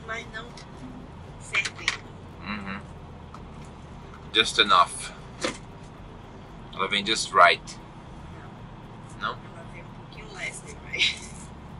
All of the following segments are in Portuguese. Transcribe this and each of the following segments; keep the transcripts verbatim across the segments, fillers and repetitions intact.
mas não fervendo. Uhum. Just enough. Ela vem just right. Não. Não? Ela vem um pouquinho less than right.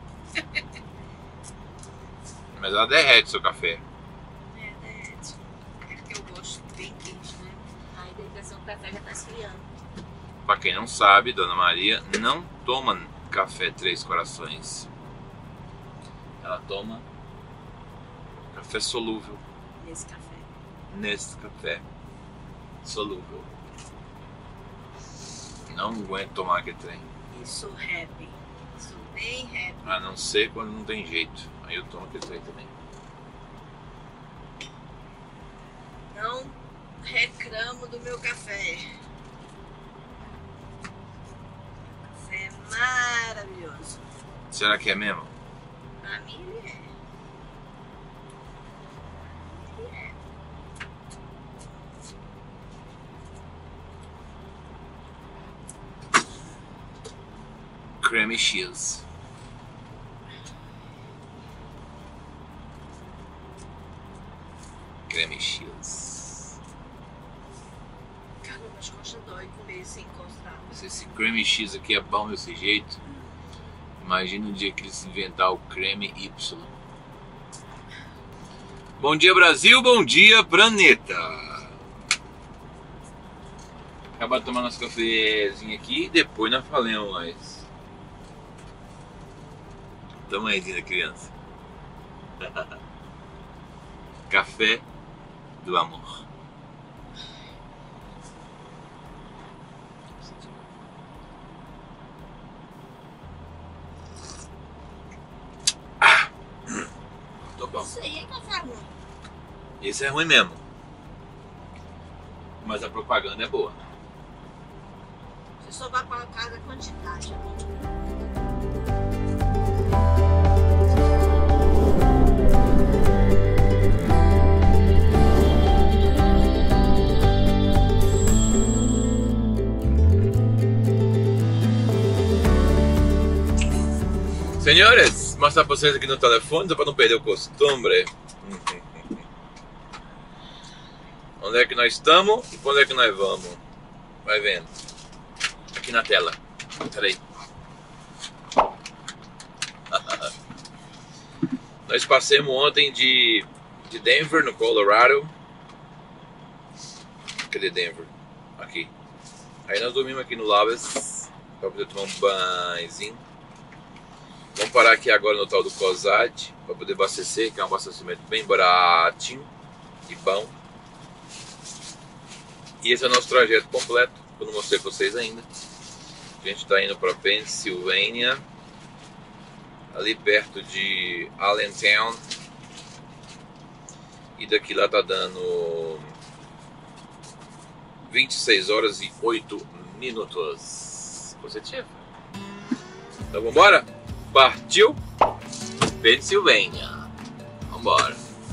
Mas ela derrete seu café. É, derrete. É porque eu gosto bem quente, né? Aí depois o café já tá esfriando. Pra quem não sabe, Dona Maria não toma café Três Corações. Ela toma café solúvel. Nesse café. Nesse café solúvel. Não aguento tomar aquele trem. E sou happy. Sou bem happy. A não ser quando não tem jeito. Aí eu tomo aquele trem também. Não reclamo do meu café. Café é maravilhoso. Será que é mesmo? Pra mim ele é. Ele é. Creamy cheese. Creamy cheese. Caramba, as costas dói comer sem encostar. Se esse creamy cheese aqui é bom desse jeito, imagina o dia que eles inventar o creme Y. Bom dia, Brasil. Bom dia, planeta. Acaba de tomar nosso cafezinho aqui e depois nós falamos mais. Toma aí, linda criança. Café do amor. Ah, tô bom. Isso aí é café ruim. Esse é ruim mesmo. Mas a propaganda é boa. Você só vai colocar a quantidade. Senhores, mostrar pra vocês aqui no telefone, só pra não perder o costume. Onde é que nós estamos e pra onde é que nós vamos? Vai vendo. Aqui na tela. Peraí. Nós passamos ontem de, de Denver, no Colorado. Cadê Denver? Aqui. Aí nós dormimos aqui no Labas pra poder tomar um banhozinho. Vamos parar aqui agora no tal do COSAD para poder abastecer, que é um abastecimento bem baratinho e bom. E esse é o nosso trajeto completo, que eu não mostrei para vocês ainda. A gente está indo para Pensilvânia, ali perto de Allentown. E daqui lá tá dando vinte e seis horas e oito minutos. Positivo. Então vamos embora? Partiu Pensilvânia. Vambora.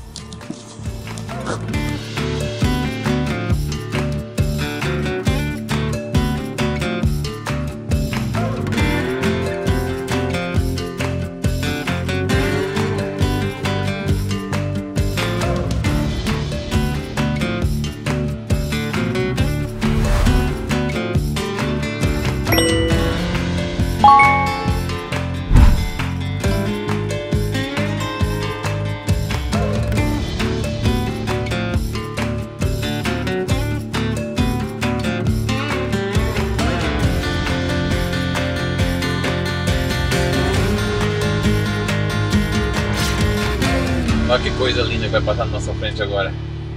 Olha que coisa linda que vai passar na nossa frente agora.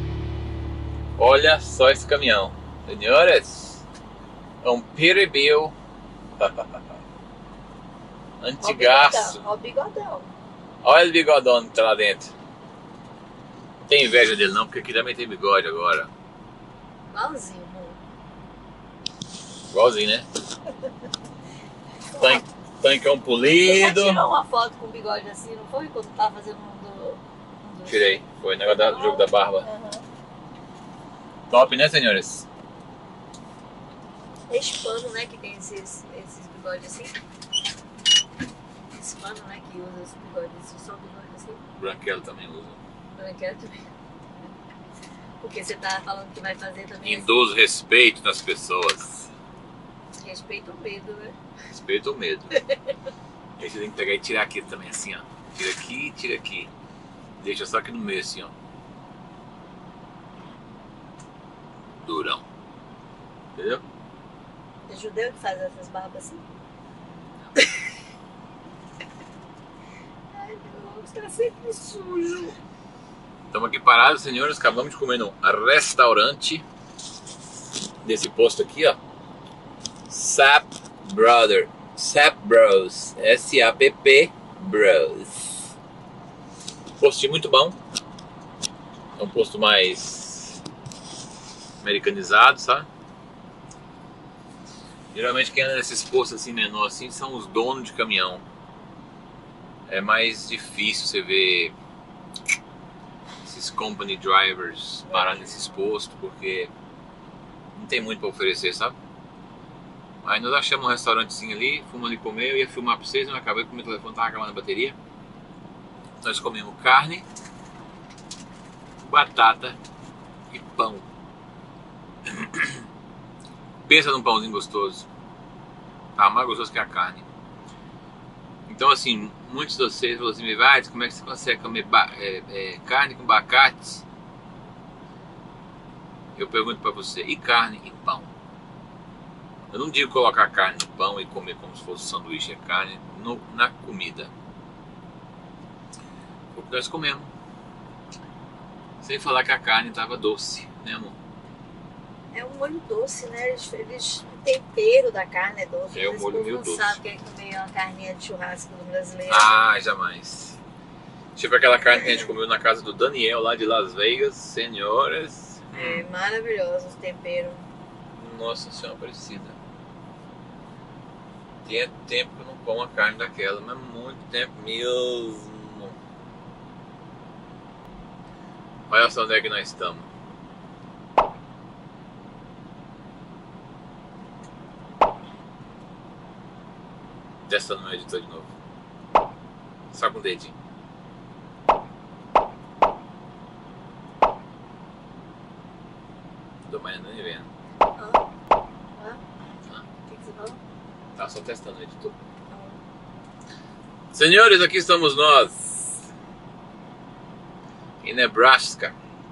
Olha só esse caminhão. Senhores, é um Peterbilt antigaço. Olha o bigodão. Olha o bigodão que tá lá dentro. Não tem inveja dele não, porque aqui também tem bigode agora. Igualzinho, amor. Igualzinho, né? Tanque, tancão polido. Você tirou uma foto com o bigode assim, não foi? Quando tava fazendo um do... Um do... Tirei. Foi o negócio do jogo da barba. Uhum. Top, né, senhores? Esse pano, né, que tem esses, esses bigodes assim. Esse pano, né, que usa esse bigode, esse só bigode assim. Branquelo também usa. Não quero também. Porque você tá falando que vai fazer também. Induz respeito nas pessoas. Respeito ou medo, né? Respeito ou medo. Aí você tem que pegar e tirar aqui também, assim, ó. Tira aqui, tira aqui. Deixa só aqui no meio, assim, ó. Durão. Entendeu? É judeu que faz essas barbas assim? Ai, meu Deus, tá sempre sujo. Estamos aqui parados, senhores. Acabamos de comer no restaurante desse posto aqui, ó. Sap Brother. Sap Bros. S A P P Bros. Postinho muito bom. É um posto mais americanizado, sabe? Geralmente quem anda nesses postos assim menor assim são os donos de caminhão. É mais difícil você ver esses company drivers parar nesses postos porque não tem muito para oferecer, sabe? Aí nós achamos um restaurantezinho ali, fomos ali comer, eu ia filmar para vocês, mas acabei com o meu telefone, tava acabando a bateria. Nós comemos carne, batata e pão. Pensa num pãozinho gostoso. Tá mais gostoso que a carne. Então assim, muitos de vocês falam assim, vai, como é que você consegue comer é, é, carne com abacate? Eu pergunto pra você, e carne e pão? Eu não digo colocar carne no pão e comer como se fosse um sanduíche, é carne no, na comida. Foi o que nós comemos. Sem falar que a carne tava doce, né, amor? É um molho doce, né? Eles, eles, o tempero da carne é doce. É um molho meio não doce. Não sabe que é comer uma carninha de churrasco do brasileiro. Ah, jamais. Tipo aquela carne que a gente comeu na casa do Daniel lá de Las Vegas, senhoras. É maravilhoso o tempero. Nossa Senhora Aparecida. Tinha tempo que eu não como a carne daquela, mas muito tempo mesmo. Olha só onde é que nós estamos. Testando meu editor de novo. Só com o dedinho. Tô mais andando e vendo. Ah. Ah. O que, que você falou? Tá só testando o editor. Ah. Senhores, aqui estamos nós. Em Nebraska.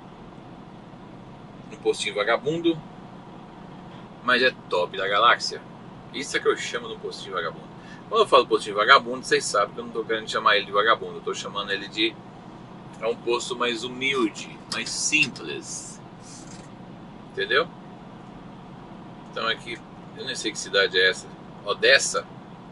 Um postinho vagabundo. Mas é top da galáxia. Isso é que eu chamo de um postinho vagabundo. Quando eu falo postinho vagabundo, vocês sabem que eu não estou querendo chamar ele de vagabundo. Eu estou chamando ele de... É um posto mais humilde, mais simples. Entendeu? Então aqui... Eu nem sei que cidade é essa. Odessa?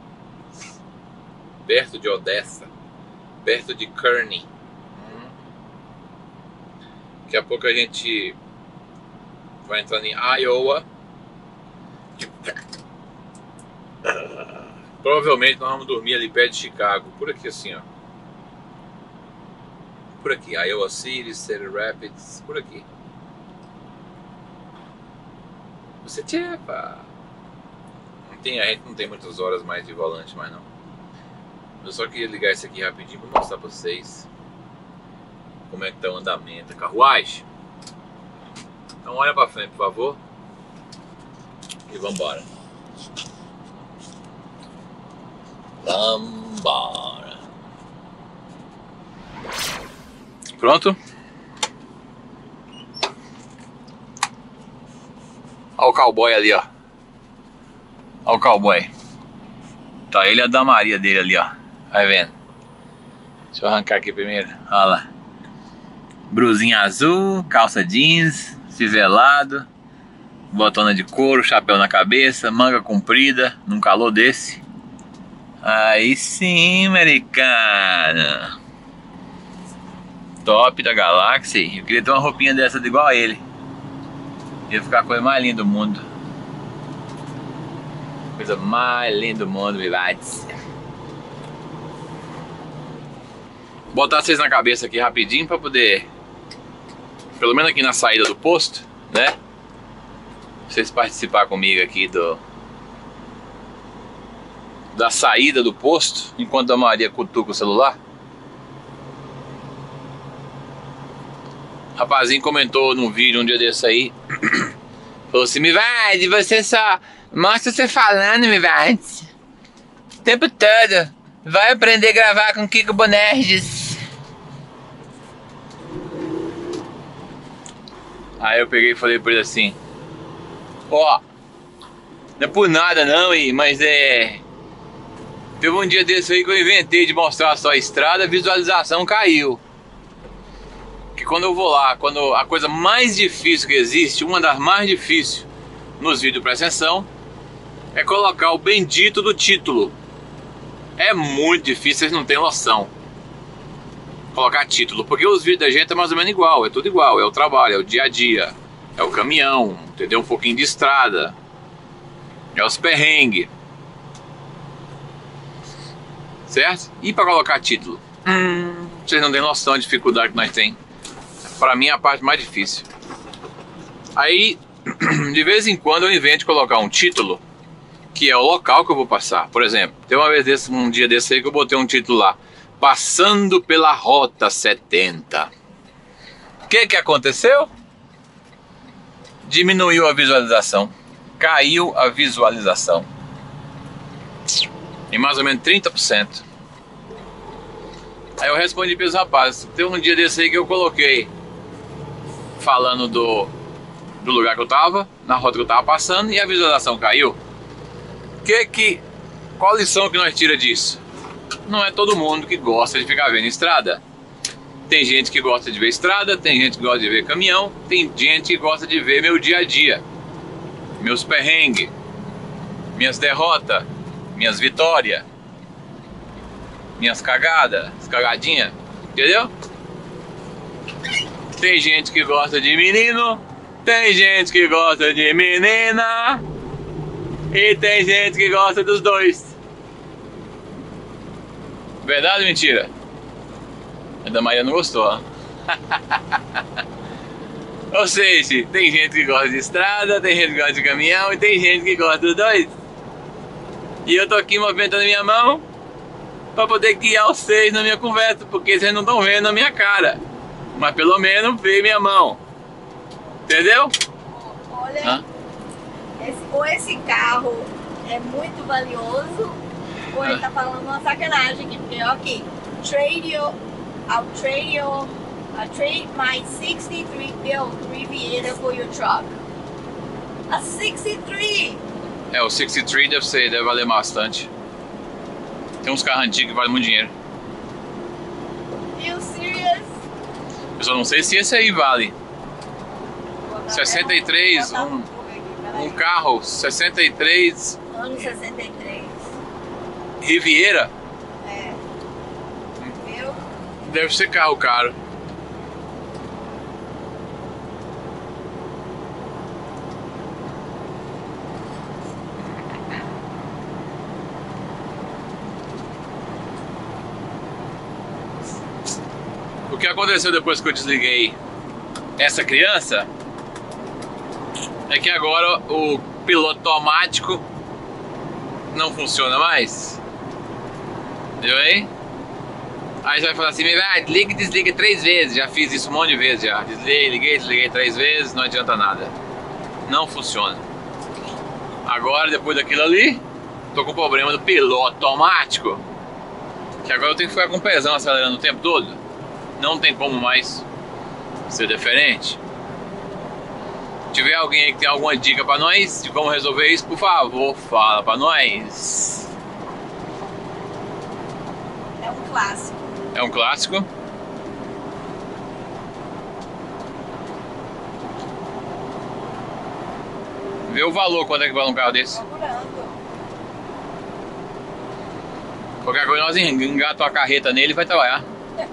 Perto de Odessa. Perto de Kearney. Hum. Daqui a pouco a gente... vai entrar em Iowa. Provavelmente nós vamos dormir ali perto de Chicago. Por aqui assim, ó. Por aqui, Iowa City, Cedar Rapids. Por aqui. Você tchepa. Não tem, a gente não tem muitas horas mais de volante mais não. Eu só queria ligar isso aqui rapidinho para mostrar para vocês como é que tá o andamento da carruagem. Então olha para frente, por favor. E vambora. Vambora. Pronto? Olha o cowboy ali, ó. Olha o cowboy. Tá ele e a damaria dele ali, ó. Vai vendo. Deixa eu arrancar aqui primeiro. Olha lá. Brusinha azul, calça jeans, fivelado, botona de couro, chapéu na cabeça, manga comprida, num calor desse. Aí sim, americana. Top da galáxia. Eu queria ter uma roupinha dessa de igual a ele. Ia ficar a coisa mais linda do mundo. Coisa mais linda do mundo, vivates. Botar vocês na cabeça aqui rapidinho pra poder, pelo menos aqui na saída do posto, né? Vocês participar comigo aqui do da saída do posto, enquanto a Maria cutuca o celular. rapazinho comentou num vídeo um dia desse aí. Falou assim, Mivade, você só mostra você falando, Mivade. O tempo todo. Vai aprender a gravar com Kiko Bonerges. Aí eu peguei e falei pra ele assim, ó, não é por nada não, mas é... Teve um dia desse aí que eu inventei de mostrar só a estrada, a visualização caiu. Que quando eu vou lá, quando a coisa mais difícil que existe, uma das mais difíceis nos vídeos, presta atenção, é colocar o bendito do título. É muito difícil, vocês não têm noção. Colocar título, porque os vídeos da gente é mais ou menos igual, é tudo igual, é o trabalho, é o dia a dia, é o caminhão, entendeu? Um pouquinho de estrada, é os perrengues. Certo? E para colocar título? Hum, vocês não têm noção da dificuldade que nós tem. Para mim é a parte mais difícil. Aí, de vez em quando eu invento de colocar um título, que é o local que eu vou passar. Por exemplo, tem uma vez desse, um dia desse aí que eu botei um título lá, passando pela Rota setenta. O que que aconteceu? Diminuiu a visualização. Caiu a visualização. Em mais ou menos trinta por cento. Aí eu respondi para os rapazes. Tem um dia desse aí que eu coloquei falando do, do lugar que eu tava, na rota que eu tava passando, e a visualização caiu. Que que, qual a lição que nós tira disso? Não é todo mundo que gosta de ficar vendo estrada. Tem gente que gosta de ver estrada, tem gente que gosta de ver caminhão, tem gente que gosta de ver meu dia a dia, meus perrengues, minhas derrotas, minhas vitórias, minhas cagadas, cagadinhas, entendeu? Tem gente que gosta de menino, tem gente que gosta de menina, e tem gente que gosta dos dois. Verdade ou mentira? A da Maria não gostou, ó. Ou seja, tem gente que gosta de estrada, tem gente que gosta de caminhão e tem gente que gosta dos dois. E eu tô aqui movimentando minha mão para poder guiar vocês na minha conversa, porque vocês não estão vendo a minha cara, mas pelo menos vê minha mão. Entendeu? Olha, Hã? esse, ou esse carro é muito valioso, ou ele Ah. tá falando uma sacanagem aqui, porque ó, aqui, trade your, I'll trade your, I'll trade my sixty-three built Riviera for your truck. A sessenta e três! É, o sessenta e três deve ser, deve valer bastante. Tem uns carros antigos que valem muito dinheiro. You serious? Eu só não sei se esse aí vale. Vou botar sessenta e três, até um- um- vou botar aqui, peraí. Um carro sessenta e três Ano sessenta e três. Riviera É. Viu? deve ser carro caro. O que aconteceu depois que eu desliguei essa criança é que agora o piloto automático não funciona mais. Viu aí? Aí você vai falar assim, vai, desliga e desliga três vezes. Já fiz isso um monte de vezes já. Desliguei, liguei, desliguei três vezes, não adianta nada. Não funciona. Agora, depois daquilo ali, tô com o problema do piloto automático. Que agora eu tenho que ficar com o pezão acelerando o tempo todo. Não tem como mais ser diferente. Se tiver alguém aí que tem alguma dica pra nós de como resolver isso, por favor, fala pra nós. É um clássico. É um clássico. Vê o valor, quanto é que vale um carro desse. Procurando. Qualquer coisa nós engata a carreta nele e vai trabalhar.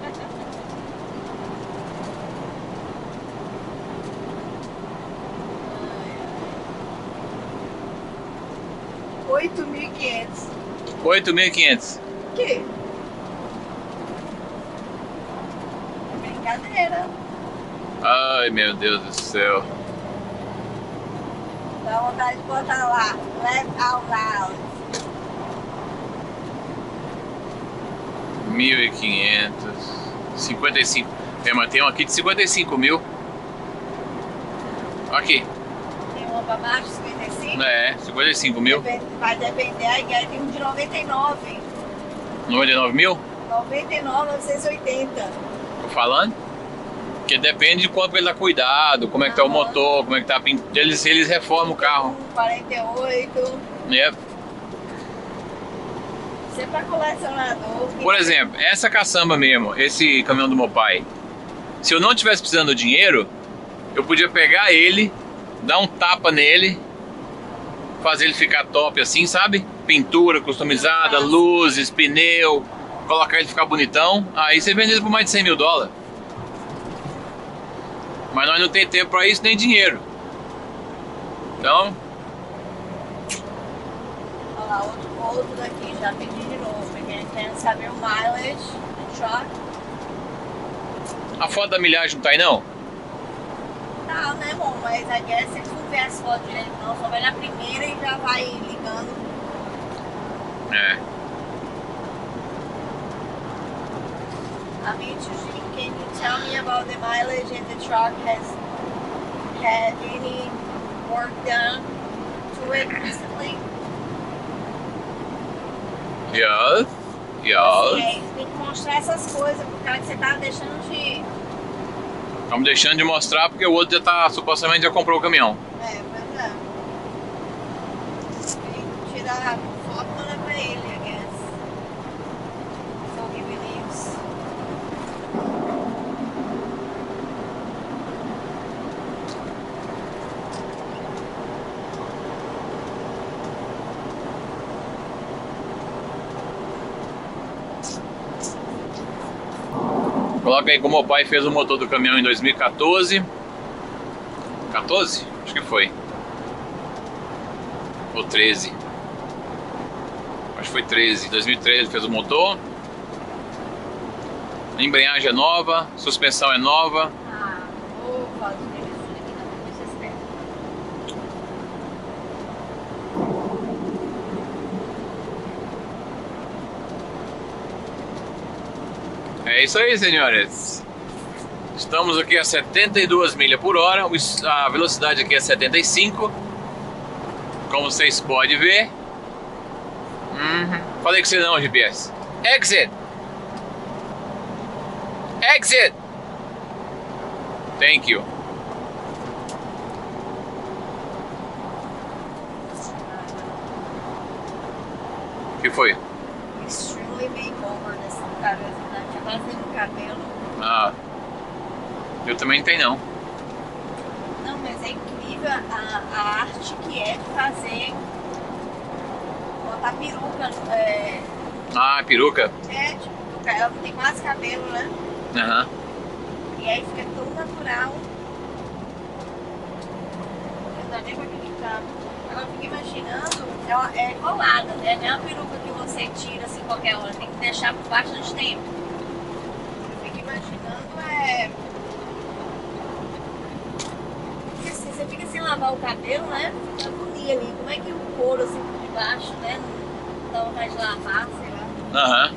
oito mil e quinhentos. oito mil e quinhentos. Que? É brincadeira. Ai, meu Deus do céu. Dá vontade de botar lá. Left out loud. mil e quinhentos. cinquenta e cinco. É, mas tem um aqui de cinquenta e cinco mil. Aqui. Tem uma pra baixo, cinquenta e cinco? É, cinquenta e cinco mil. Depende- Vai depender, aí tem um de noventa e nove. noventa e nove mil? noventa e nove, novecentos e oitenta. Tô falando. Porque depende de quanto ele tá cuidado, como é que tá o Aham. motor, como é que tá pintado. Eles, eles reformam o carro. quarenta e oito. É. Isso é pra colecionador. Por exemplo, essa caçamba mesmo, esse caminhão do meu pai. Se eu não tivesse precisando do dinheiro, eu podia pegar ele, dar um tapa nele, fazer ele ficar top assim, sabe? Pintura customizada, luzes, pneu, colocar ele ficar bonitão. Aí você vende ele por mais de cem mil dólares. Mas nós não tem tempo pra isso nem dinheiro. Então, Olha lá, outro, outro daqui, já pedi de novo, porque eles querem saber o mileage do truck. a foto da milhagem não tá aí não? Tá, né, bom, mas I guess se eles não ver as fotos direito, não, só vai na primeira e já vai ligando. É. I mean, Tuji, can you tell me about the mileage and the truck has had any work done to it recently? Yes. Assim, Yes. aí tem que mostrar essas coisas pro cara que você tá deixando de... Estamos deixando de mostrar porque o outro já tá, supostamente já comprou o caminhão. É, mas é. Tem que tirar foto e mandar pra ele, I guess. So he believes. Coloca aí como o pai fez o motor do caminhão em dois mil e quatorze. quatorze? Acho que foi. Ou treze. Acho que foi treze. Em dois mil e treze ele fez o motor. A embreagem é nova, suspensão é nova. Ah, vou fazer isso aqui na polícia externa. É isso aí, senhores. Estamos aqui a setenta e duas milhas por hora. A velocidade aqui é setenta e cinco. Como vocês podem ver. Uhum. Falei que você não, G P S. Exit! Exit! Thank you. O que foi? Extremely makeover nesse cara, né? Tá fazendo cabelo. Ah, eu também não tenho não. Não, mas é incrível a, a arte que é de fazer. Botar peruca. É, Ah, peruca? é tipo, ela não tem quase cabelo, né? Aham. E aí fica tão natural. Não dá nem pra acreditar. Agora eu fico imaginando, ela é colada, né? Não é uma peruca que você tira assim qualquer hora, tem que deixar por bastante tempo. Eu fico imaginando, é. Porque assim, você fica sem lavar o cabelo, né? Fica agonia ali. Como é que o couro assim por debaixo, né? Não dá vontade de lavar, sei lá. Aham.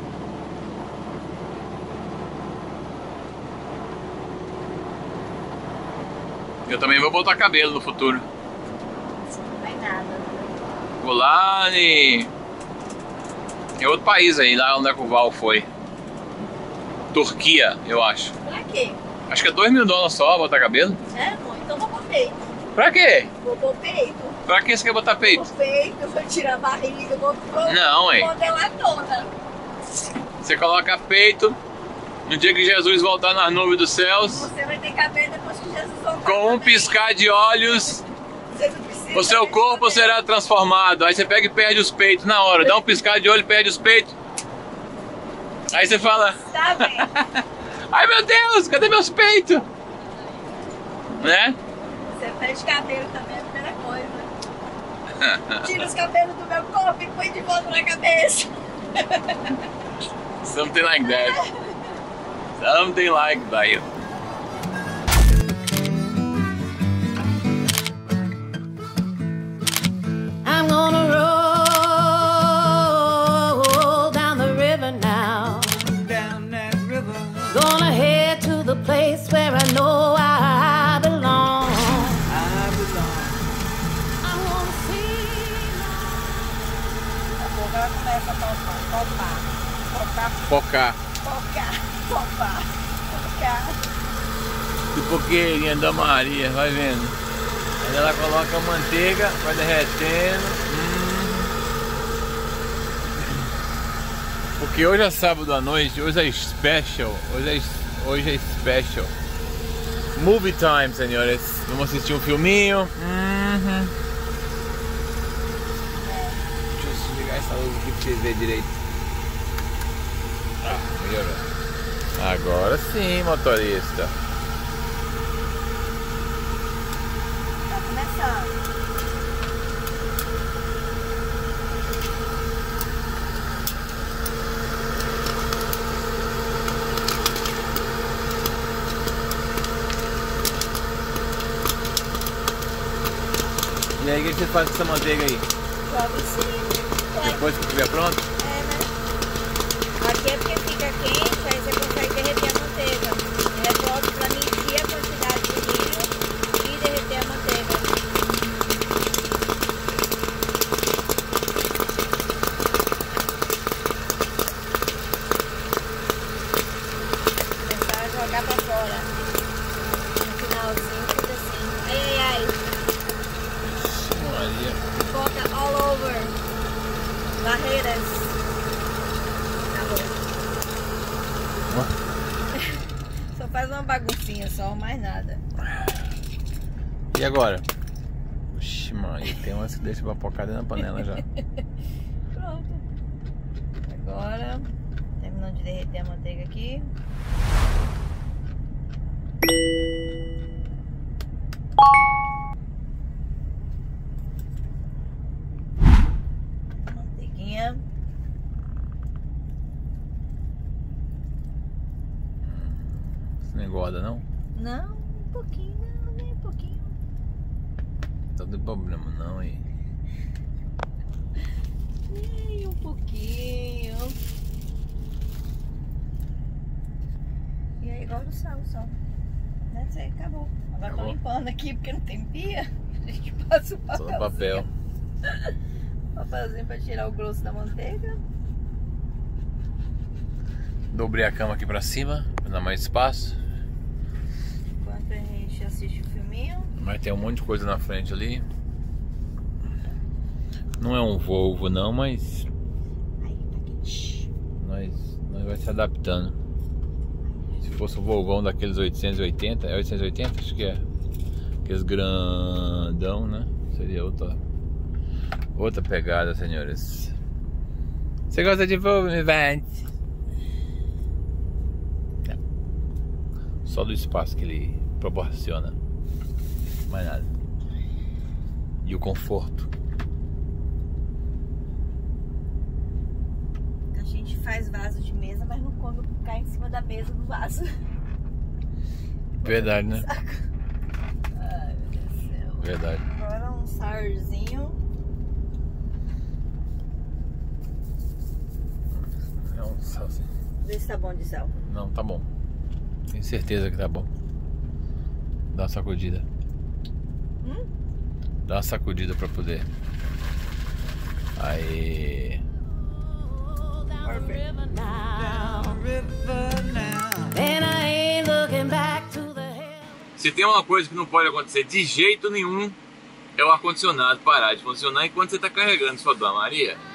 Eu também vou botar cabelo no futuro. Não vai nada. Vou lá em... em outro país aí, lá onde é que o Val foi. Turquia, eu acho. Pra quê? Acho que é dois mil dólares só botar cabelo. É, amor? Então vou pôr peito. Pra quê? Vou pôr peito. Pra que você quer botar peito? Vou peito, vou tirar a barriga, vou, vou Não, hein? modelar toda. Você coloca peito. No dia que Jesus voltar nas nuvens dos céus, Você vai ter cabelo depois que Jesus voltar. com um também. piscar de olhos, Você não precisa o seu de corpo cabelo. será transformado. Aí você pega e perde os peitos na hora. Dá um piscar de olho e perde os peitos. Aí você fala: Tá bem. ai meu Deus, cadê meus peitos? Né? Você perde cabelo também é a primeira coisa. Tira os cabelos do meu corpo e põe de volta na cabeça. Something like that. Something like that. I'm gonna roll down the river now. Down that river. Gonna head to the place where I know I belong. I Popar. Popar. Focar. Focar. Popar. Focar. Que pouquinho da Maria, vai vendo. Aí ela coloca a manteiga, vai derretendo. Hum. Porque hoje é sábado à noite, hoje é special. Hoje é, hoje é special. Movie time, senhores. Vamos assistir um filminho. Uhum. Deixa eu desligar essa luz aqui pra vocês verem direito. Ah, melhorou. Agora sim, motorista. Tá começando. E aí, o que você faz com essa manteiga aí? Joga em cima. Depois que estiver pronto? É, né? Aqui é porque fica quente, aí você consegue derreter a manteiga. Ele é pronto para medir a quantidade de milho e derreter a manteiga. Começar a jogar para fora. No finalzinho fica assim. Ai, ai, ai. Maria. Bota all over. Barreiras. Acabou. Só faz uma baguncinha só, mais nada. E agora? Oxi, mãe, tem umas que deixam papocada na panela já. Pronto. Agora, terminando de derreter a manteiga aqui. Manteiguinha. Isso não engorda, não? Não, um pouquinho, não, nem um pouquinho. Não tem problema não aí. Nem um pouquinho. E aí agora o sal, só. Deve ser, acabou. Agora tô Acabou. limpando aqui porque não tem pia. A gente passa o Só papelzinho. no papel. Papelzinho pra tirar o grosso da manteiga. Dobrei a cama aqui pra cima, pra dar mais espaço. Enquanto a gente assiste o filminho. Mas tem um monte de coisa na frente ali. Não é um Volvo não, mas Aí, tá quente. nós, nós vai se adaptando. Se fosse um Volvão daqueles oitocentos e oitenta, é oitocentos e oitenta? Acho que é. Aqueles grandão, né? Seria outra, outra pegada, senhores. Você gosta de Volvo, me vende? Não. Só do espaço que ele proporciona. Mais nada. E o conforto. A gente faz vaso de mesa, mas não come o que cai em cima da mesa do vaso. Verdade, né? Saco. Ai, meu Deus do céu. Verdade. Agora um sourzinho. É um sal, assim. Vê se tá bom de sal. Não, tá bom. Tenho certeza que tá bom. Dá uma sacudida. Hum? Dá uma sacudida pra poder. Aí. Down the river now. Down the river now. And I ain't looking back to the hill. Se tem uma coisa que não pode acontecer de jeito nenhum, é o ar-condicionado parar de funcionar enquanto você tá carregando sua Dona Maria.